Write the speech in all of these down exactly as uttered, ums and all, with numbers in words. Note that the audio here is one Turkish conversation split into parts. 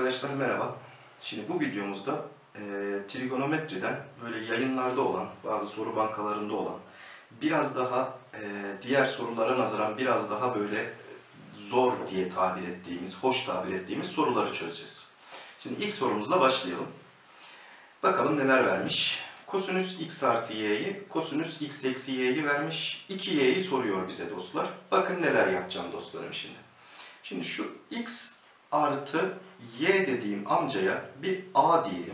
Arkadaşlar merhaba. Şimdi bu videomuzda e, trigonometriden böyle yayınlarda olan, bazı soru bankalarında olan, biraz daha e, diğer sorulara nazaran biraz daha böyle zor diye tabir ettiğimiz, hoş tabir ettiğimiz soruları çözeceğiz. Şimdi ilk sorumuzla başlayalım. Bakalım neler vermiş. Kosinüs x artı y'yi, kosinüs x eksi y'yi vermiş. iki y'yi soruyor bize dostlar. Bakın neler yapacağım dostlarım şimdi. Şimdi şu x artı y dediğim amcaya bir a diyelim.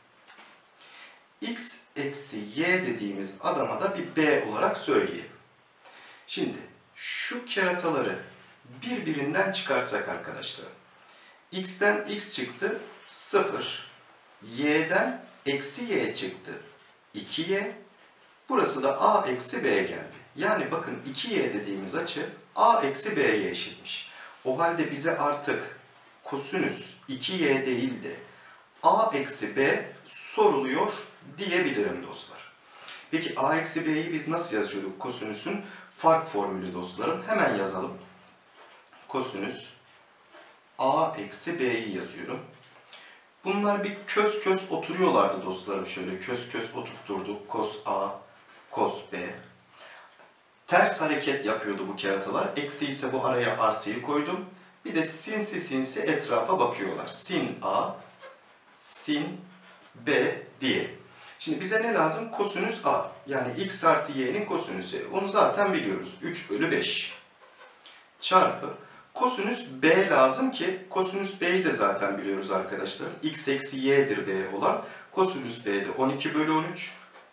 X eksi y dediğimiz adama da bir b olarak söyleyelim. Şimdi şu kerataları birbirinden çıkarsak arkadaşlar. X'ten x çıktı sıfır. Y'den eksi y çıktı iki y. Burası da a eksi b geldi. Yani bakın iki y dediğimiz açı a eksi b'ye eşitmiş. O halde bize artık kosinüs iki y değil de a eksi b soruluyor diyebilirim dostlar. Peki a eksi b'yi biz nasıl yazıyorduk kosinüsün fark formülü dostlarım? Hemen yazalım. Kosinüs a eksi b'yi yazıyorum. Bunlar bir kös kös oturuyorlardı dostlarım. Şöyle kös kös oturtturduk. Kos a, kos b. Ters hareket yapıyordu bu keratalar. Eksi ise bu araya artıyı koydum. Bir de sinsi sinsi etrafa bakıyorlar. Sin a, sin b diye. Şimdi bize ne lazım? Kosinüs a. Yani x artı y'nin kosinüsü. Onu zaten biliyoruz. üç bölü beş. Çarpı. Kosinüs b lazım ki, kosinüs b'yi de zaten biliyoruz arkadaşlar. X eksi y'dir b olan. Kosinüs b'de on iki bölü on üç.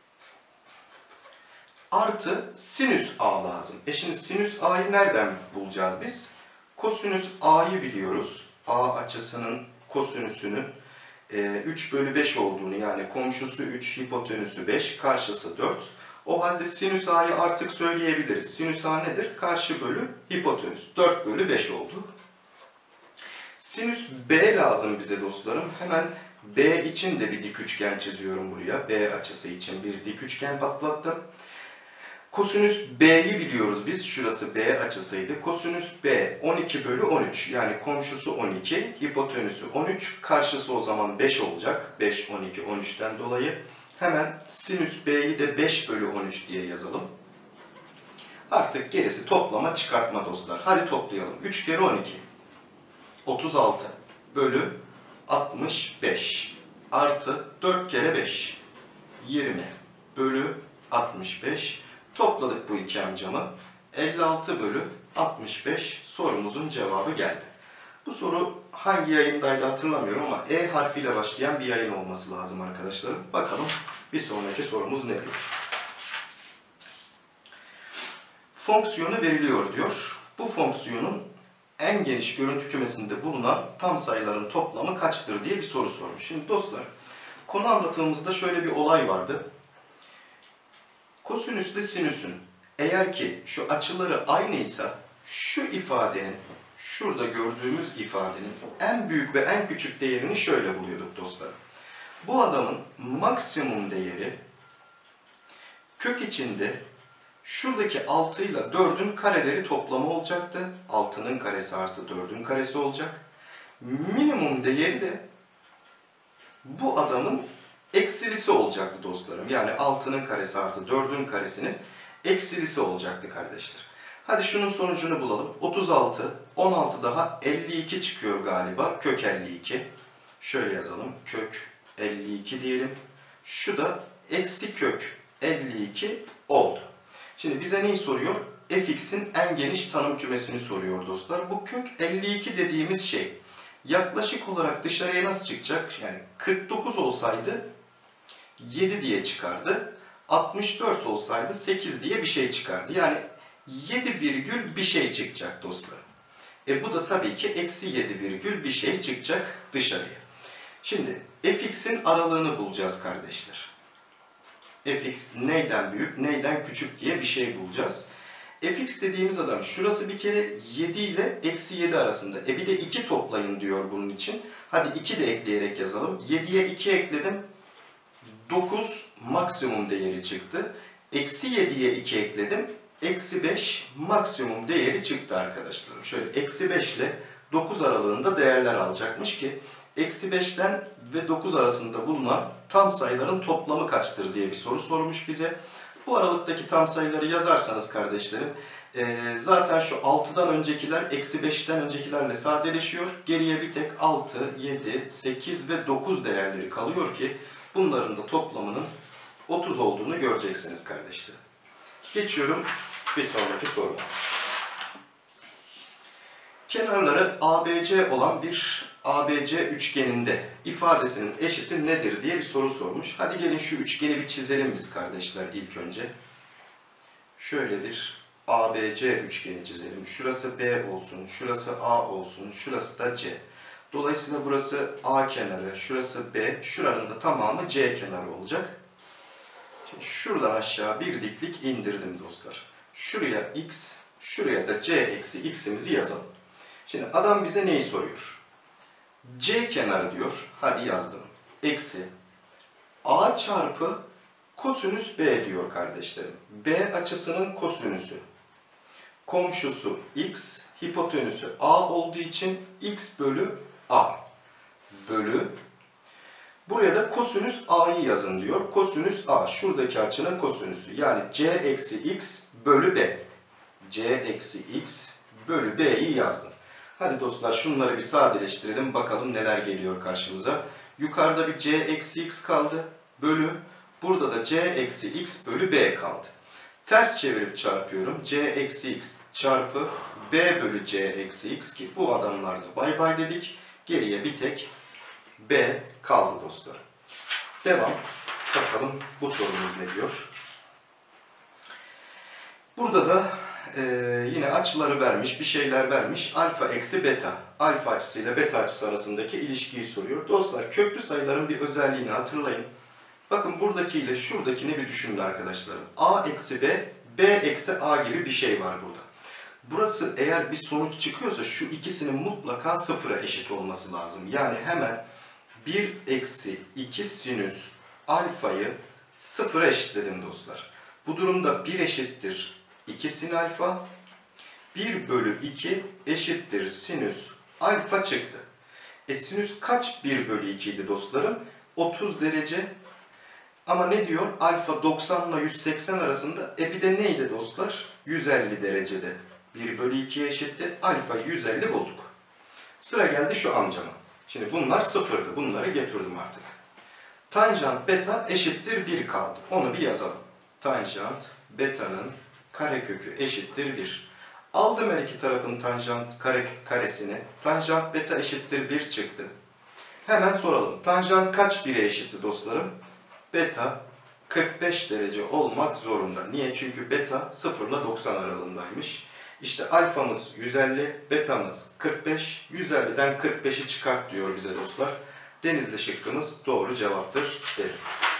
Artı sinüs a lazım. E şimdi sinüs a'yı nereden bulacağız biz? Kosinüs a'yı biliyoruz. A açısının kosinüsünün üç bölü beş olduğunu, yani komşusu üç, hipotenüsü beş, karşısı dört. O halde sinüs a'yı artık söyleyebiliriz. Sinüs a nedir? Karşı bölü hipotenüs. dört bölü beş oldu. Sinüs b lazım bize dostlarım. Hemen b için de bir dik üçgen çiziyorum buraya. B açısı için bir dik üçgen patlattım. Kosinüs b'yi biliyoruz biz. Şurası b açısıydı. Kosinüs b on iki bölü on üç. Yani komşusu on iki, hipotenüsü on üç. Karşısı o zaman beş olacak. beş, on iki, on üçten dolayı. Hemen sinüs b'yi de beş bölü on üç diye yazalım. Artık gerisi toplama çıkartma dostlar. Hadi toplayalım. üç kere on iki. otuz altı bölü altmış beş. Artı dört kere beş. yirmi bölü altmış beş. Topladık bu iki amcamı. elli altı bölü altmış beş sorumuzun cevabı geldi. Bu soru hangi yayındaydı hatırlamıyorum ama E harfiyle başlayan bir yayın olması lazım arkadaşlarım. Bakalım bir sonraki sorumuz ne diyor? Fonksiyonu veriliyor diyor. Bu fonksiyonun en geniş görüntü kümesinde bulunan tam sayıların toplamı kaçtır diye bir soru sormuş. Şimdi dostlar, konu anlatımımızda şöyle bir olay vardı. Kosinüsle sinüsün eğer ki şu açıları aynıysa şu ifadenin, şurada gördüğümüz ifadenin en büyük ve en küçük değerini şöyle buluyorduk dostlar. Bu adamın maksimum değeri kök içinde şuradaki altı ile dördün kareleri toplamı olacaktı. altının karesi artı dördün karesi olacak. Minimum değeri de bu adamın eksilisi olacaktı dostlarım. Yani altının karesi artı dördün karesinin eksilisi olacaktı kardeşler. Hadi şunun sonucunu bulalım. otuz altı, on altı daha elli iki çıkıyor galiba. Kök elli iki. Şöyle yazalım. Kök elli iki diyelim. Şu da eksi kök elli iki oldu. Şimdi bize neyi soruyor? Fx'in en geniş tanım kümesini soruyor dostlar. Bu kök elli iki dediğimiz şey yaklaşık olarak dışarıya nasıl çıkacak? Yani kırk dokuz olsaydı yedi diye çıkardı. altmış dört olsaydı sekiz diye bir şey çıkardı. Yani yedi virgül bir şey çıkacak dostlar. E bu da tabii ki eksi yedi virgül bir şey çıkacak dışarıya. Şimdi fx'in aralığını bulacağız kardeşler. Fx neyden büyük, neyden küçük diye bir şey bulacağız. Fx dediğimiz adam şurası bir kere yedi ile eksi yedi arasında. E bir de iki toplayın diyor bunun için. Hadi iki de ekleyerek yazalım. yediye iki ekledim. dokuz maksimum değeri çıktı. Eksi yediye iki ekledim. Eksi beş maksimum değeri çıktı arkadaşlarım. Şöyle eksi beş ile dokuz aralığında değerler alacakmış ki Eksi beşten ve dokuz arasında bulunan tam sayıların toplamı kaçtır diye bir soru sormuş bize. Bu aralıktaki tam sayıları yazarsanız kardeşlerim, e, zaten şu altıdan öncekiler eksi beşten öncekilerle sadeleşiyor. Geriye bir tek altı, yedi, sekiz ve dokuz değerleri kalıyor ki bunların da toplamının otuz olduğunu göreceksiniz kardeşlerim. Geçiyorum bir sonraki soruma. Kenarları A B C olan bir A B C üçgeninde ifadesinin eşiti nedir diye bir soru sormuş. Hadi gelin şu üçgeni bir çizelim biz kardeşler ilk önce. Şöyle bir A B C üçgeni çizelim. Şurası B olsun, şurası A olsun, şurası da C. Dolayısıyla burası A kenarı, şurası B, şuranın da tamamı C kenarı olacak. Şimdi şuradan aşağı bir diklik indirdim dostlar. Şuraya X, şuraya da C eksi X'imizi yazalım. Şimdi adam bize neyi soruyor? C kenarı diyor. Hadi yazdım. Eksi A çarpı kosinüs B diyor kardeşlerim. B açısının kosinüsü. Komşusu X, hipotenüsü A olduğu için X bölü A. Bölü. Buraya da kosinüs A'yı yazın diyor. Kosinüs A. Şuradaki açının kosinüsü. Yani C eksi X bölü B. C eksi X bölü B'yi yazdım. Hadi dostlar şunları bir sadeleştirelim. Bakalım neler geliyor karşımıza. Yukarıda bir C eksi X kaldı. Bölü. Burada da C eksi X bölü B kaldı. Ters çevirip çarpıyorum. C eksi X çarpı B bölü C eksi X ki bu adamlarda bay bay dedik. Geriye bir tek B kaldı dostlar. Devam. Bakalım bu sorumuz ne diyor. Burada da e, yine açıları vermiş, bir şeyler vermiş. Alfa eksi beta. Alfa açısıyla beta açısı arasındaki ilişkiyi soruyor. Dostlar köklü sayıların bir özelliğini hatırlayın. Bakın buradaki ile şuradakini bir düşünün arkadaşlarım. A eksi B, B eksi A gibi bir şey var burada. Burası eğer bir sonuç çıkıyorsa şu ikisinin mutlaka sıfıra eşit olması lazım. Yani hemen bir eksi iki sinüs alfayı sıfıra eşitledim dostlar. Bu durumda bir eşittir iki sin alfa, bir bölü iki eşittir sinüs alfa çıktı. E sinüs kaç bir bölü iki idi dostlarım? otuz derece. Ama ne diyor? Alfa doksan ile yüz seksen arasında. E bir de neydi dostlar? yüz elli derecede. bir bölü ikiye eşitti. Alfayı yüz elli bulduk. Sıra geldi şu amcama. Şimdi bunlar sıfırdı. Bunları getirdim artık. Tanjant beta eşittir bir kaldı. Onu bir yazalım. Tanjant beta'nın karekökü eşittir bir. Aldım her iki tarafın tanjant kare, karesini. Tanjant beta eşittir bir çıktı. Hemen soralım. Tanjant kaç bire eşitti dostlarım? Beta kırk beş derece olmak zorunda. Niye? Çünkü beta sıfır ile doksan aralığındaymış. İşte alfamız yüz elli, betamız kırk beş. yüz elliden kırk beşi çıkart diyor bize dostlar. Denizli şıkkımız doğru cevaptır derim.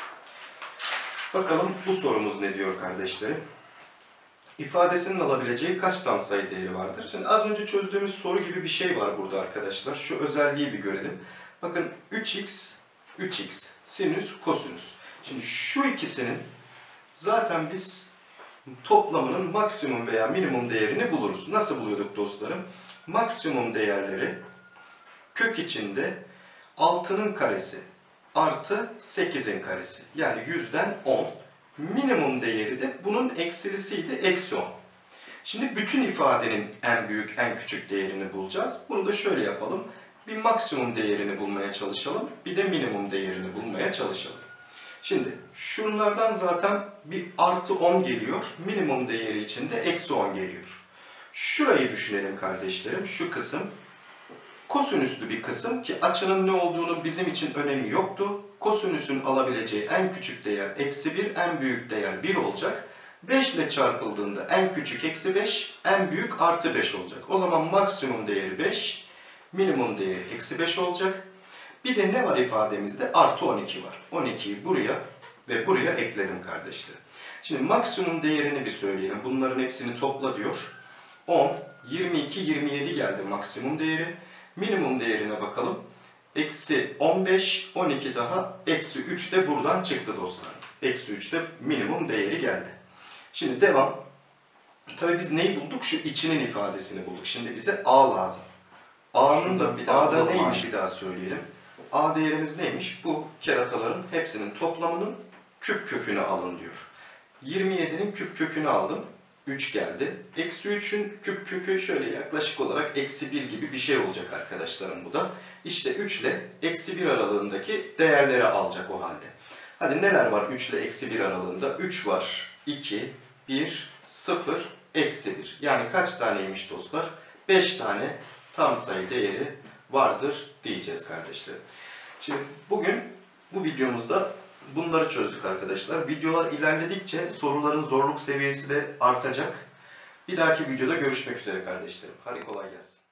Bakalım bu sorumuz ne diyor kardeşlerim? İfadesinin alabileceği kaç tam sayı değeri vardır? Şimdi az önce çözdüğümüz soru gibi bir şey var burada arkadaşlar. Şu özelliği bir görelim. Bakın üç x, üç x, sinüs, kosinüs. Şimdi şu ikisinin zaten biz toplamının maksimum veya minimum değerini buluruz. Nasıl buluyorduk dostlarım? Maksimum değerleri kök içinde altının karesi artı sekizin karesi. Yani yüzden on. Minimum değeri de bunun eksilisiydi. Eksi on. Şimdi bütün ifadenin en büyük, en küçük değerini bulacağız. Bunu da şöyle yapalım. Bir maksimum değerini bulmaya çalışalım. Bir de minimum değerini bulmaya çalışalım. Şimdi şunlardan zaten bir artı on geliyor. Minimum değeri için de eksi on geliyor. Şurayı düşünelim kardeşlerim. Şu kısım kosinüslü bir kısım ki açının ne olduğunu bizim için önemi yoktu. Kosinüsün alabileceği en küçük değer eksi bir, en büyük değer bir olacak. beş ile çarpıldığında en küçük eksi beş, en büyük artı beş olacak. O zaman maksimum değeri beş, minimum değeri eksi beş olacak. Bir de ne var ifademizde? Artı on iki var. on ikiyi buraya ve buraya ekledim kardeşler. Şimdi maksimum değerini bir söyleyelim. Bunların hepsini topla diyor. on, yirmi iki, yirmi yedi geldi maksimum değeri. Minimum değerine bakalım. Eksi on beş, on iki daha eksi üç de buradan çıktı dostlar. Eksi üç de minimum değeri geldi. Şimdi devam. Tabii biz neyi bulduk? Şu içinin ifadesini bulduk. Şimdi bize A lazım. A'nın da bir daha da neymiş bir daha söyleyelim. A değerimiz neymiş? Bu kerataların hepsinin toplamının küp kökünü alın diyor. yirmi yedinin küp kökünü aldım. üç geldi. Eksi üçün küp kökü şöyle yaklaşık olarak eksi bir gibi bir şey olacak arkadaşlarım bu da. İşte üç ile eksi bir aralığındaki değerleri alacak o halde. Hadi neler var üç ile eksi bir aralığında? üç var, iki, bir, sıfır, eksi bir. Yani kaç taneymiş dostlar? beş tane tam sayı değeri vardır diyeceğiz kardeşlerim. Şimdi bugün bu videomuzda bunları çözdük arkadaşlar. Videolar ilerledikçe soruların zorluk seviyesi de artacak. Bir dahaki videoda görüşmek üzere kardeşlerim. Hadi kolay gelsin.